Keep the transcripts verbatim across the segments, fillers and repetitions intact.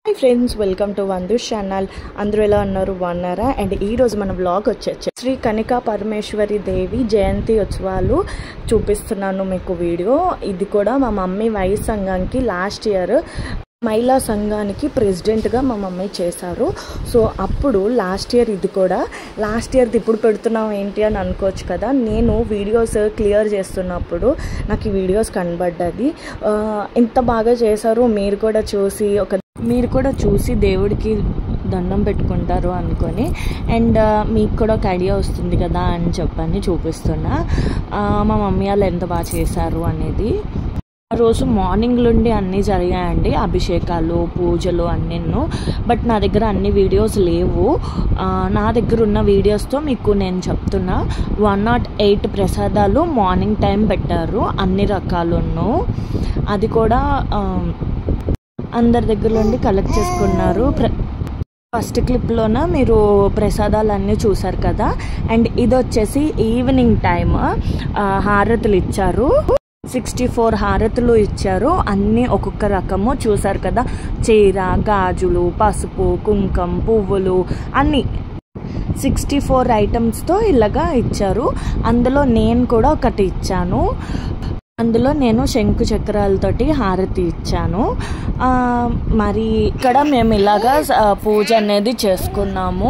Hi friends, welcome to Vandu's channel. Andru ela unnaru bannara and ee roju mana vlog వచ్చేసి శ్రీ కనికా పరమేశ్వరి దేవి జయంతి ఉత్సవాలు చూపిస్తున్నాను మీకు video. ఇది కూడా మా మమ్మీ వైస్ సంఘానికి లాస్ట్ ఇయర్ మహిళా సంఘానికి ప్రెసిడెంట్గా మా మమ్మీ చేశారు. సో అప్పుడు లాస్ట్ ఇయర్ ఇది కూడా లాస్ట్ ఇయర్ది ఇప్పుడు పెడుతున్నాం ఏంటి అని అనుకోవచ్చు కదా. నేను వీడియోస్ క్లియర్ చేస్తున్నప్పుడు నాకు ఈ వీడియోస్ కనబడ్డది. ఇంత బాగా చేశారు, మీరు కూడా చూసి ఒక మీరు కూడా చూసి దేవుడికి దండం పెట్టుకుంటారు అనుకొని అండ్ మీకు కూడా ఒక ఐడియా వస్తుంది కదా అని చెప్పని చూపిస్తున్నా మా మమ్మీ వాళ్ళు ఎంత బాగా చేశారు అనేది. ఆ రోజు మార్నింగ్ నుండి అన్నీ జరిగాయండి, అభిషేకాలు పూజలు అన్నీను. బట్ నా దగ్గర అన్ని వీడియోస్ లేవు. నా దగ్గర ఉన్న వీడియోస్తో మీకు నేను చెప్తున్నా. వన్ నాట్ ఎయిట్ ప్రసాదాలు మార్నింగ్ టైం పెట్టారు, అన్ని రకాలును. అది కూడా అందరి దగ్గర నుండి కలెక్ట్ చేసుకున్నారు. ఫస్ట్ క్లిప్లోన మీరు ప్రసాదాలన్నీ చూసారు కదా. అండ్ ఇది వచ్చేసి ఈవినింగ్ టైమ్ హారతులు ఇచ్చారు. సిక్స్టీ ఫోర్ హారతులు ఇచ్చారు, అన్నీ ఒక్కొక్క రకము చూసారు కదా. చీర, గాజులు, పసుపు, కుంకం, పువ్వులు అన్నీ సిక్స్టీ ఫోర్ ఐటమ్స్తో ఇలాగా ఇచ్చారు. అందులో నేను కూడా ఒకటి ఇచ్చాను. అందులో నేను శంకు చక్రాలతోటి హారతి ఇచ్చాను. మరి ఇక్కడ మేము ఇలాగా పూజ అనేది చేసుకున్నాము.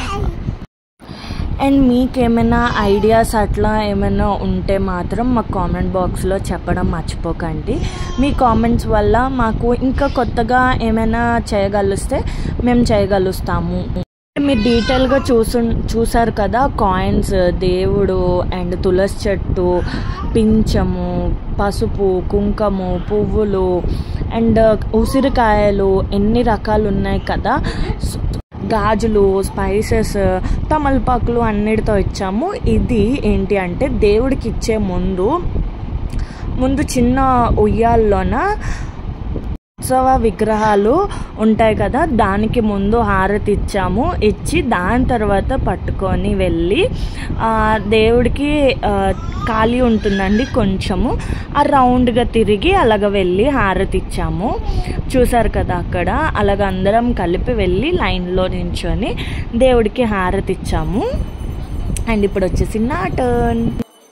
అండ్ మీకేమైనా ఐడియాస్ అట్లా ఏమైనా ఉంటే మాత్రం మాకు కామెంట్ బాక్స్లో చెప్పడం మర్చిపోకండి. మీ కామెంట్స్ వల్ల మాకు ఇంకా కొత్తగా ఏమైనా చేయగలిస్తే మేము చేయగలుస్తాము. మీరు డీటెయిల్గా చూసు చూసారు కదా. కాయిన్స్, దేవుడు అండ్ తులసి చెట్టు, పింఛము, పసుపు, కుంకము, పువ్వులు అండ్ ఉసిరికాయలు ఎన్ని రకాలు ఉన్నాయి కదా. గాజులు, స్పైసెస్, తమలపాకులు అన్నిటితో ఇచ్చాము. ఇది ఏంటి అంటే దేవుడికి ఇచ్చే ముందు ముందు చిన్న ఉయ్యాల్లోన ఉత్సవ విగ్రహాలు ఉంటాయి కదా, దానికి ముందు హారతి ఇచ్చాము. ఇచ్చి దాని తర్వాత పట్టుకొని వెళ్ళి దేవుడికి ఖాళీ ఉంటుందండి కొంచెము, ఆ రౌండ్గా తిరిగి అలాగ వెళ్ళి హారతి ఇచ్చాము. చూసారు కదా అక్కడ అలాగ అందరం కలిపి వెళ్ళి లైన్లో నించొని దేవుడికి హారతి ఇచ్చాము. అండ్ ఇప్పుడు వచ్చేసి నా టర్న్.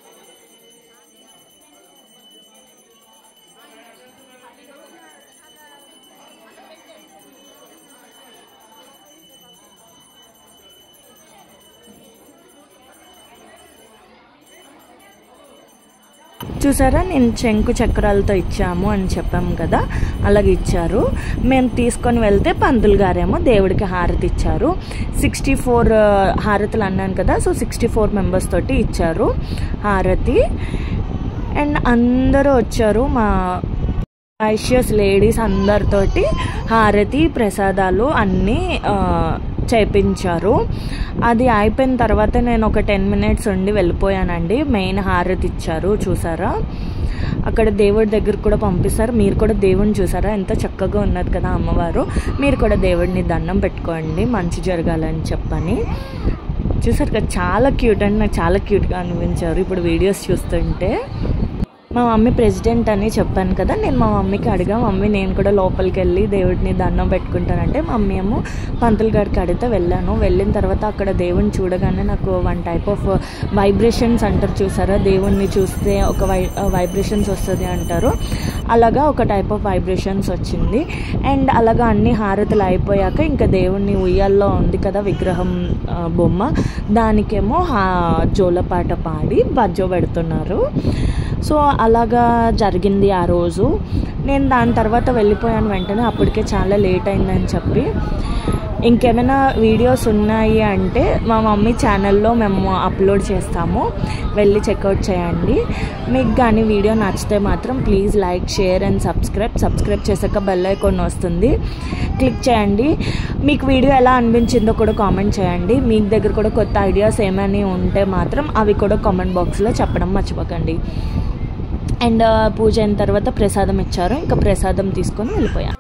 చూసారా, నేను శంకు చక్రాలతో ఇచ్చాము అని చెప్పాము కదా, అలాగే ఇచ్చారు. మేము తీసుకొని వెళ్తే పంతులు గారేమో దేవుడికి హారతి ఇచ్చారు. సిక్స్టీ ఫోర్ హారతులు అన్నాను కదా, సో సిక్స్టీ ఫోర్ మెంబర్స్ తోటి ఇచ్చారు హారతి. అండ్ అందరూ వచ్చారు, మా ఐషియస్ లేడీస్ అందరితోటి హారతి ప్రసాదాలు అన్నీ చేయించారు. అది అయిపోయిన తర్వాత నేను ఒక టెన్ మినిట్స్ ఉండి వెళ్ళిపోయానండి. మెయిన్ హారతి ఇచ్చారు చూసారా, అక్కడ దేవుడి దగ్గర కూడా పంపిస్తారు. మీరు కూడా దేవుడిని చూసారా, ఎంత చక్కగా ఉన్నది కదా అమ్మవారు. మీరు కూడా దేవుడిని దండం పెట్టుకోండి మంచి జరగాలని చెప్పని. చూసారు కదా, చాలా క్యూట్ అండి, నాకు చాలా క్యూట్గా అనిపించారు ఇప్పుడు వీడియోస్ చూస్తుంటే. మా మమ్మీ ప్రెసిడెంట్ అని చెప్పాను కదా, నేను మా మమ్మీకి అడిగా, మమ్మీ నేను కూడా లోపలికి వెళ్ళి దేవుడిని దండం పెట్టుకుంటానంటే మమ్మీ ఏమో పంతులు గారికి అడిగితే వెళ్ళాను. వెళ్ళిన తర్వాత అక్కడ దేవుడిని చూడగానే నాకు వన్ టైప్ ఆఫ్ వైబ్రేషన్స్ అంటారు చూసారా, దేవుడిని చూస్తే ఒక వై వైబ్రేషన్స్ వస్తుంది అంటారు, అలాగా ఒక టైప్ ఆఫ్ వైబ్రేషన్స్ వచ్చింది. అండ్ అలాగా అన్ని హారతులు అయిపోయాక ఇంకా దేవుడిని ఉయ్యాల్లో ఉంది కదా విగ్రహం బొమ్మ, దానికేమో హా జోలపాట పాడి బజ్జో పెడుతున్నారు. సో అలాగా జరిగింది ఆ రోజు. నేను దాని తర్వాత వెళ్ళిపోయాను వెంటనే, అప్పటికే చాలా లేట్ అయిందని చెప్పి. ఇంకేమైనా వీడియోస్ ఉన్నాయి అంటే మా మమ్మీ ఛానల్లో మేము అప్లోడ్ చేస్తాము, వెళ్ళి చెక్అవుట్ చేయండి. మీకు కానీ వీడియో నచ్చితే మాత్రం please like, share and subscribe. Subscribe చేశాక బెల్ ఐకాన్ వస్తుంది, క్లిక్ చేయండి. మీకు వీడియో ఎలా అనిపించిందో కూడా కామెంట్ చేయండి. మీ దగ్గర కూడా కొత్త ఐడియాస్ ఏమైనా ఉంటే మాత్రం అవి కూడా కామెంట్ బాక్స్లో చెప్పడం మర్చిపోకండి. అండ్ పూజ అయిన తర్వాత ప్రసాదం ఇచ్చారు, ఇంకా ప్రసాదం తీసుకొని వెళ్ళిపోయాను.